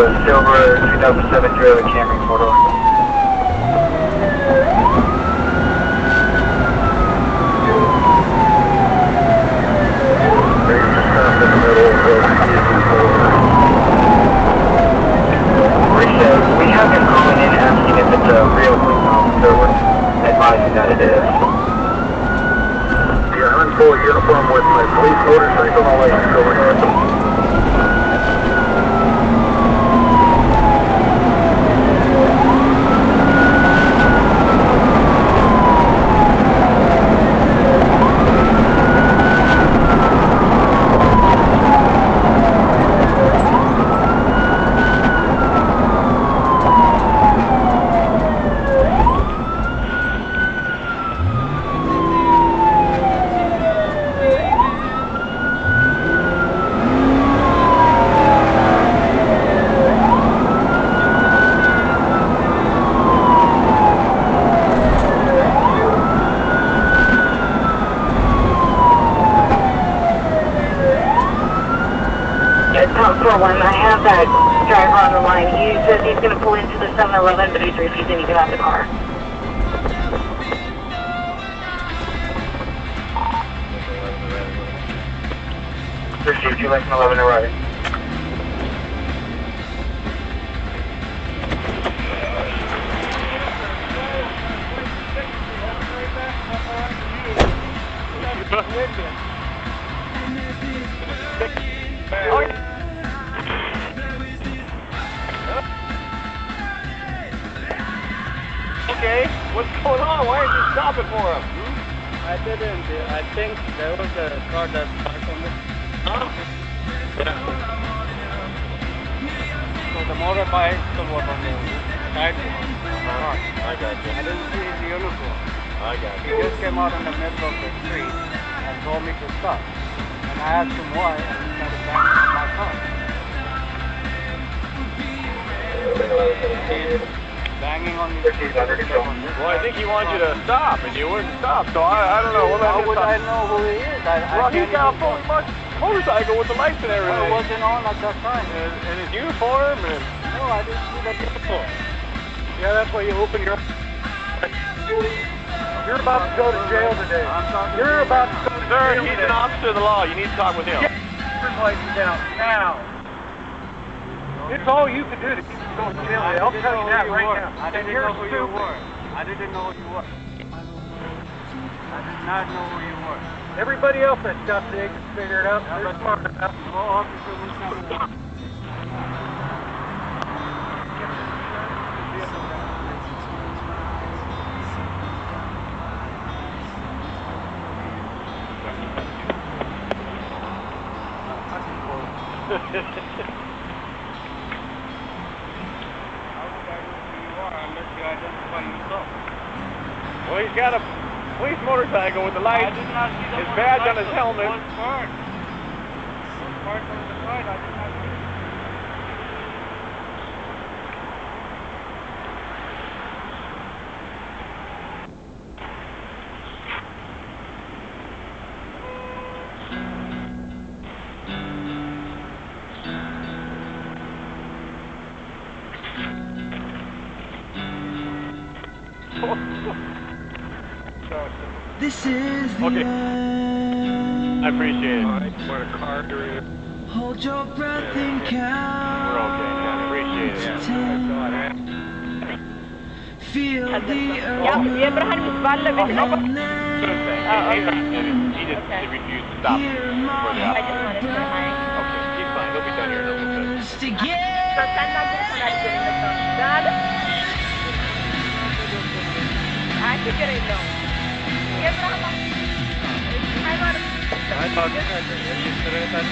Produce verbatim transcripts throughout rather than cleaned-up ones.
a silver two thousand seven Toyota Camry four-door. We have him calling in asking if it's a real police officer. We're advising that it is. Yeah, I'm in full uniform with my police motorcycle. I'll let you go ahead. When I have that driver on the line, he says he's going to pull into the seven eleven, but he's refusing to get out of the car. Received, you like an eleven to right. Okay, what's going on? Why aren't you stopping for him? I didn't. I think there was a car that parked on this. Huh? Yeah. So the motorcycle was on the sidewalk. Uh-huh. I got you. I didn't see his uniform. I got He you. just came out in the middle of the street and told me to stop. And I asked him why, and he started banging on my car. And banging on the street. Well, I think he wanted you to stop, and you wouldn't stop, so I, I don't know. What How I would I know who he is? I, well, I he's can't got a even full know. motorcycle with the lights and No, everything. it wasn't on at that time. And, and his uniform, and... No, I didn't see that uniform. Yeah, that's why you open your... You're about to go to jail today. You're about to go to Sir, jail he's today. an officer of the law. You need to talk with him. Get your license down now. It's all you can do to keep you going to jail today. I'll tell you that right now. I didn't And you're know who you stupid. were. I didn't know who you were. I did not know who you were. Everybody else that stuff they can figure it out. They're smart enough. No officer was not. Well, he's got a police motorcycle with the lights, I did not see the his badge on his motorcycle. helmet. One part. One part on the side, I did not see. This is the Okay. end. I appreciate it. Alright, we're in a car doing Hold your breath Yeah, and yeah. count. We're okay, man. I appreciate it. to ten. Feel the Ja, vi är bra här med vallen, vet du. and Good then thing. Oh, He- he- okay. he- He just Okay. refused to stop hear for the my I officer. just wanted to remind. Okay, he's fine. He'll be done here in a little bit. burst together. Så sen när du kan här gå in med sånt. Jag tycker det är lugnt. Det är bra. Här var det. I thought you had it.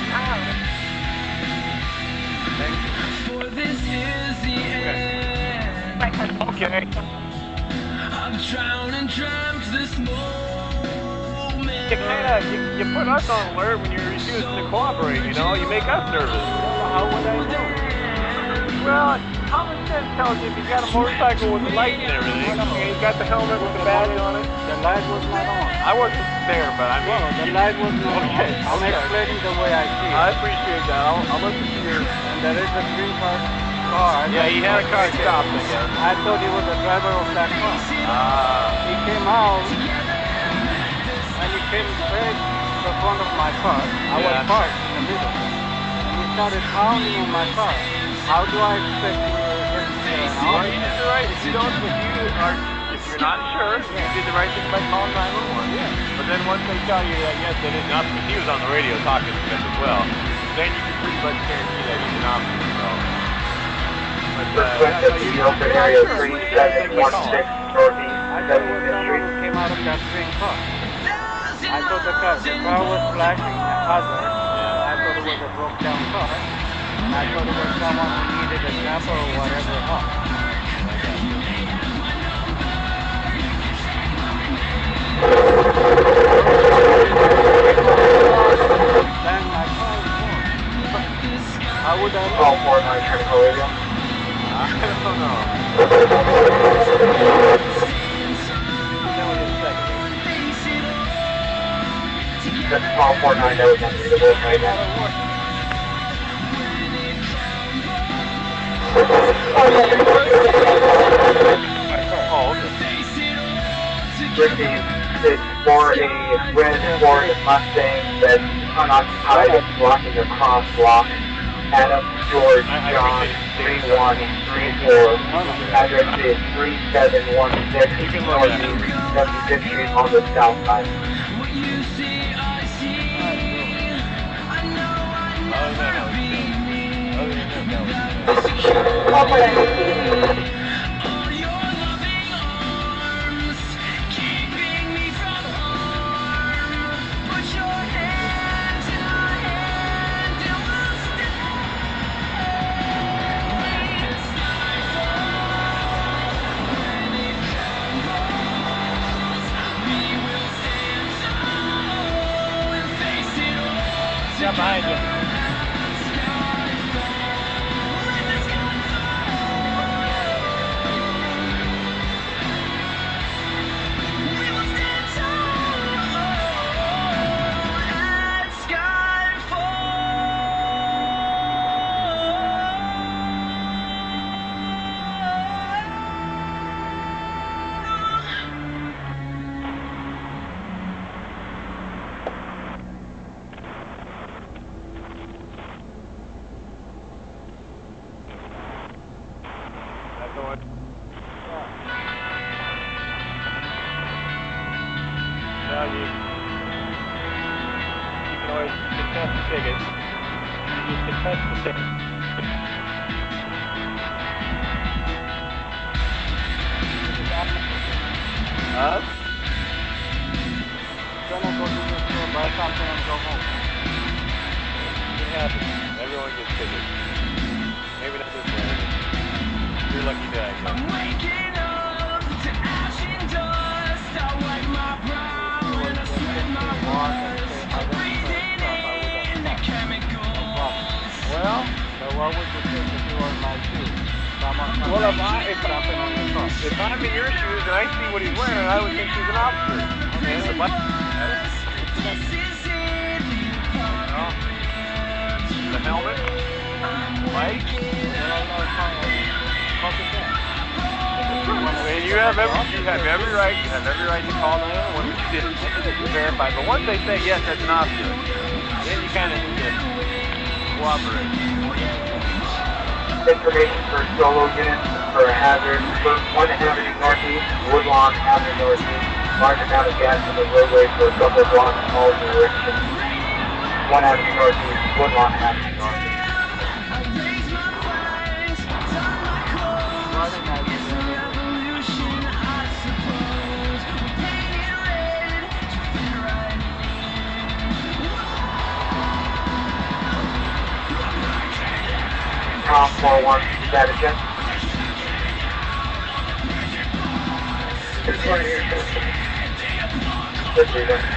For this is the end. Okay. I've drowned and dreamt this moment. You kind of, you, you put us on alert when you're refusing to cooperate, you know? You make us nervous. How would I know? Well, common sense tells you if he's got a motorcycle with the lights and everything, and he's got the helmet with the badge on it. The light was not on. I wasn't there, but I mean... No, the light was not Okay, on. I'm okay. explaining the way I see it. I appreciate that. I'll, I'll listen to your... And there is a green car Yeah, he had a car stopped, I guess. I thought he was the driver of that car. Ah. He came out and he came straight to the front of my car. I was Yeah. parked in the middle. And he started pounding on my car. How do I expect to get uh, Well, you did the right. If you don't, if you are, if you're not sure, you did the right thing by calling nine one one. Yeah. But then once they tell you that yes, that is an option, he was on the radio talking to them as well. Then you can pretty much guarantee that he's an option. So. But, uh, Request yeah, at so you the don't open you're not area sure three when you seven think you one call. six Northeast I thought it was seventieth someone Street. who came out of that green car. I thought the car, the car was flashing a hazard. I thought it was a broke down car. And I thought it was someone who needed a zapper or whatever help. Then my car is gone. I would have... Call four nine Technical Radio. I don't know. That's call four nine that was unreadable right now. Oh, okay. Received it's for a red Ford Mustang that's unoccupied and blocking the crosswalk. Adam George John three one three four. Address is three seven one six Northeast seventieth Street on the south side. Other than that, that was good. Other than that, that was good. Yeah, behind you. Now you, you can always contest the ticket. You just contest the ticket. Us? Then I go to the store, buy something and go home. It happens. Everyone gets tickets. Maybe not this one. You're lucky guy. I'm waking up to ash and dust. I wipe my brow and I sweat my rust. I'm breathing in the chemicals. Well, so what would you think if you were in my shoes? Someone comes Well, if and I- if I- something on your car. If I'm in your shoes and I see what he's wearing, I would think he's an officer. Okay, so what? This is it. Well, the helmet, light, and you have every you have every right you have every right to call nine one one, which you did to verify. But once they say yes, that's an officer, then you kind of need to cooperate. Information for solo units for a hazard. First, one Avenue Northeast, Woodlawn Avenue Northeast. Large amount of gas in the roadway for a couple blocks in all directions. One Avenue Northeast, Woodlawn Avenue Northeast. Tom four one, status check. It's right here. Let's see that.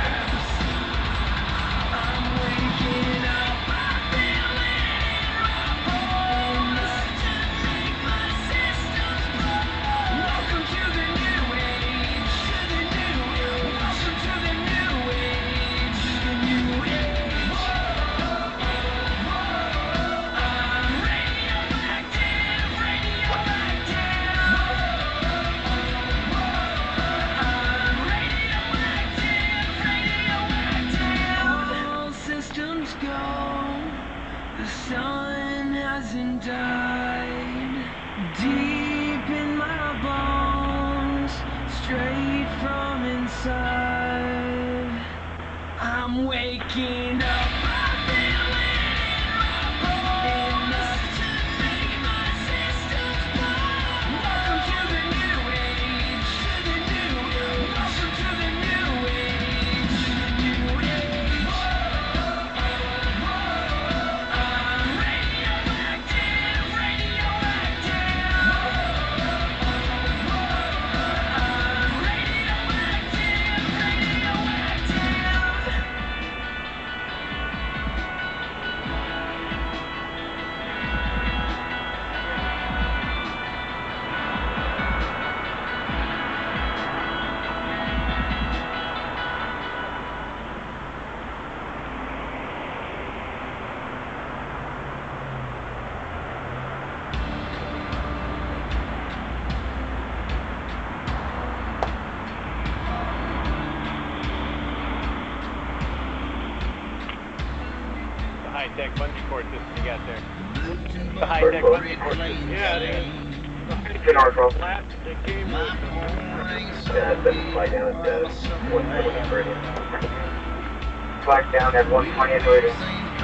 high-tech bungee cord system you got there. The high-tech bungee cord system. Yeah, it is. ten R twelve. Flat, they came with the Yeah, then fly down at uh, one twenty meridian. Flag down at one twenty meridian.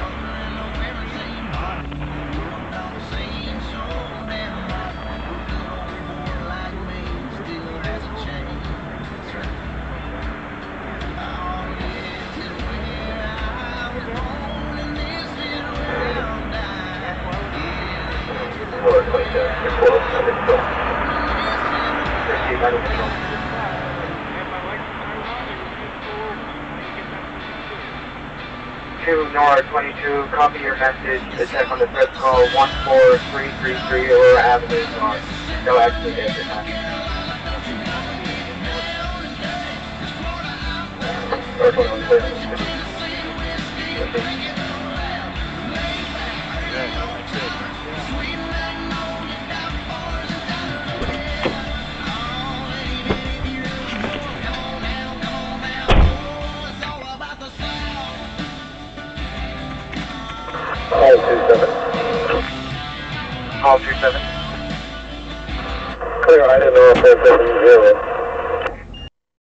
Lower twenty-seven, control, under control. Proceed, under control. Two Nora twenty-two, copy your message to check on the first call one four three three three Aurora Avenue North. No accident at the time. Or twenty-one, clear. Call two seven. Call two seven. Clear, I didn't know if there's zero.